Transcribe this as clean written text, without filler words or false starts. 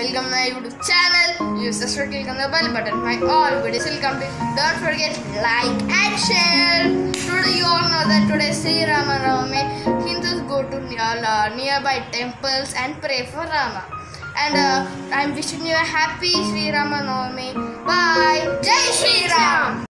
welcome my YouTube channel. Use the click on the bell button. My all videos will come to. Don't forget like and share. Today you all know that today Sri Rama Navami. Hindus go to nearby temples and pray for Rama. And I'm wishing you a happy Sri Rama Navami. Bye. Jai Shri Ram.